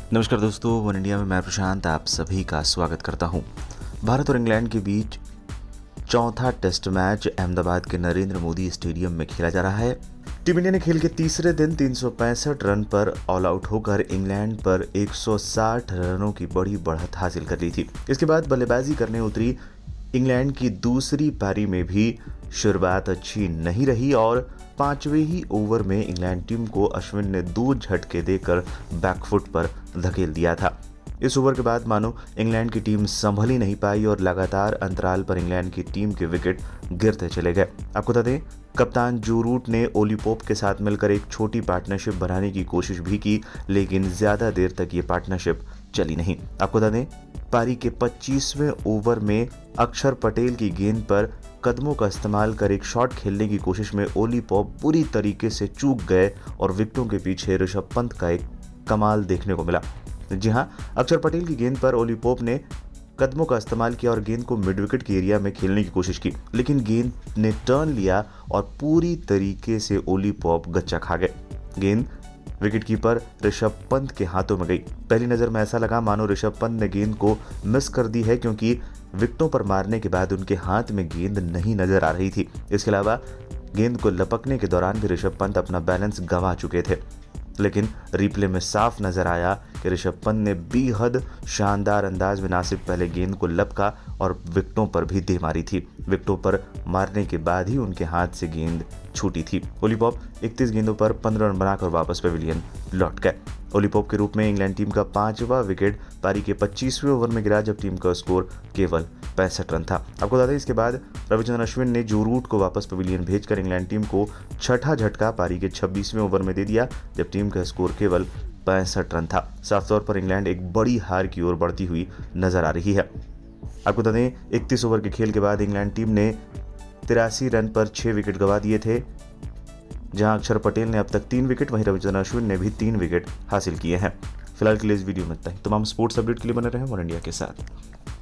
नमस्कार दोस्तों, one India में मैं प्रशांत आप सभी का स्वागत करता हूं। भारत और इंग्लैंड के बीच चौथा टेस्ट मैच अहमदाबाद के नरेंद्र मोदी स्टेडियम में खेला जा रहा है। टीम इंडिया ने खेल के तीसरे दिन 365 रन पर ऑल आउट होकर इंग्लैंड पर 160 रनों की बड़ी बढ़त हासिल कर ली थी। इसके बाद बल्लेबाजी करने उतरी इंग्लैंड की दूसरी पारी में भी शुरुआत अच्छी नहीं रही और पांचवें ही ओवर में इंग्लैंड टीम को अश्विन ने 2 झटके देकर बैकफुट पर धकेल दिया था। इस ओवर के बाद मानो इंग्लैंड की टीम संभल ही नहीं पाई और लगातार अंतराल पर इंग्लैंड की टीम के विकेट गिरते चले गए। आपको बता दें, कप्तान जो रूट ने ओली पोप के साथ मिलकर एक छोटी पार्टनरशिप बनाने की कोशिश भी की, लेकिन ज्यादा देर तक ये पार्टनरशिप चली नहीं। आपको बता दें, पारी के 25वें ओवर में अक्षर पटेल की गेंद पर कदमों का इस्तेमाल कर एक शॉट खेलने की कोशिश में ओली पोप बुरी तरीके से चूक गए और विकेटों के पीछे ऋषभ पंत का एक कमाल देखने को मिला। जी हां, अक्षर पटेल की गेंद पर ओली पोप ने कदमों का इस्तेमाल किया और गेंद को मिड विकेट के एरिया में खेलने की कोशिश की, लेकिन गेंद ने टर्न लिया और पूरी तरीके से ओली पोप गच्चा खा गए। गेंद विकेटकीपर ऋषभ पंत के हाथों में गई। पहली नजर में ऐसा लगा मानो ऋषभ पंत ने गेंद को मिस कर दी है, क्योंकि विकेटों पर मारने के बाद उनके हाथ में गेंद नहीं नजर आ रही थी। इसके अलावा गेंद को लपकने के दौरान भी ऋषभ पंत अपना बैलेंस गंवा चुके थे, लेकिन रिप्ले में साफ नजर आया कि ऋषभ पंत ने बेहद शानदार अंदाज में ना सिर्फ पहले गेंद को लपका और विकेटों पर भी दे मारी थी। विकेटों पर मारने के बाद ही उनके हाथ से गेंद छूटी थी। ओली पोप 31 गेंदों पर 15 रन बनाकर वापस पवेलियन लौट गए। ओली पोप के रूप में इंग्लैंड टीम का 5वां विकेट पारी के 25वें ओवर में गिरा, जब टीम का स्कोर केवल 65 रन था। आपको बता दें, इसके बाद रविचंद्रन अश्विन ने जो रूट को वापस पवेलियन भेजकर इंग्लैंड टीम को छठा झटका पारी के 26वें ओवर में दे दिया, जब टीम का स्कोर केवल 65 रन था। साफ तौर पर इंग्लैंड एक बड़ी हार की ओर बढ़ती हुई नजर आ रही है। आपको बता दें, 31 ओवर के खेल के बाद इंग्लैंड टीम ने 83 रन पर 6 विकेट गंवा दिए थे, जहां अक्षर पटेल ने अब तक 3 विकेट, वहीं रविचंद्रन अश्विन ने भी 3 विकेट हासिल किए हैं। फिलहाल के लिए इस वीडियो में इतना ही। तमाम स्पोर्ट्स अपडेट के लिए बने रहें वन इंडिया के साथ।